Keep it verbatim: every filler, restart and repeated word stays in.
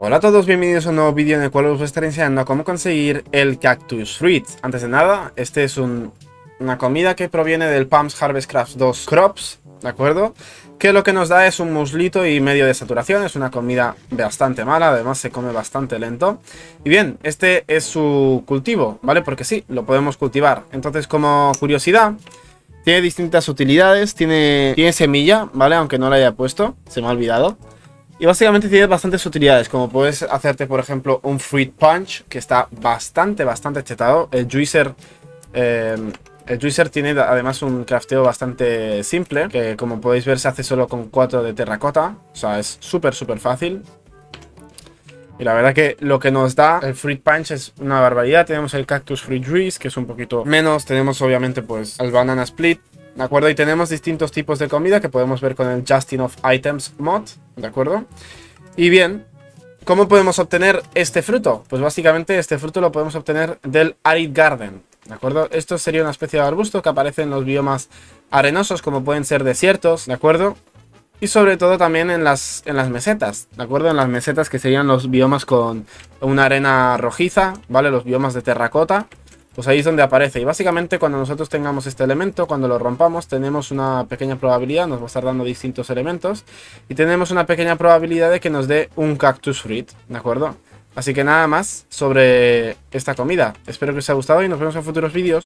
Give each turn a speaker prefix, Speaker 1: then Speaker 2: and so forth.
Speaker 1: Hola a todos, bienvenidos a un nuevo vídeo en el cual os voy a estar enseñando a cómo conseguir el Cactus Fruit. Antes de nada, este es un, una comida que proviene del Palms Harvest Crafts dos Crops, ¿de acuerdo? Que lo que nos da es un muslito y medio de saturación, es una comida bastante mala, además se come bastante lento. Y bien, este es su cultivo, ¿vale? Porque sí, lo podemos cultivar. Entonces, como curiosidad, tiene distintas utilidades, tiene, tiene semilla, ¿vale? Aunque no la haya puesto, se me ha olvidado. Y básicamente tiene bastantes utilidades, como puedes hacerte, por ejemplo, un Fruit Punch, que está bastante, bastante chetado. El Juicer, eh, el Juicer tiene además un crafteo bastante simple, que como podéis ver se hace solo con cuatro de terracota. O sea, es súper, súper fácil. Y la verdad que lo que nos da el Fruit Punch es una barbaridad. Tenemos el Cactus Fruit Juice, que es un poquito menos. Tenemos obviamente pues el Banana Split, ¿de acuerdo? Y tenemos distintos tipos de comida que podemos ver con el Justin of Items mod, ¿de acuerdo? Y bien, ¿cómo podemos obtener este fruto? Pues básicamente este fruto lo podemos obtener del Arid Garden, ¿de acuerdo? Esto sería una especie de arbusto que aparece en los biomas arenosos, como pueden ser desiertos, ¿de acuerdo? Y sobre todo también en las, en las mesetas, ¿de acuerdo? En las mesetas que serían los biomas con una arena rojiza, ¿vale? Los biomas de terracota. Pues ahí es donde aparece. Y básicamente cuando nosotros tengamos este elemento, cuando lo rompamos, tenemos una pequeña probabilidad, nos va a estar dando distintos elementos. Y tenemos una pequeña probabilidad de que nos dé un Cactus Fruit, ¿de acuerdo? Así que nada más sobre esta comida. Espero que os haya gustado y nos vemos en futuros vídeos.